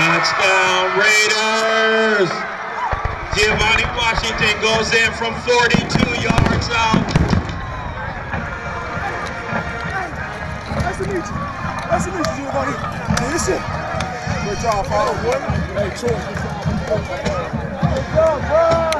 Touchdown Raiders! Geivonni Washington goes in from 42 yards out. Nice to meet you. Nice to meet you, Geivonni. Hey, listen. Great job, Father. Hey, Troy. Good job, bro.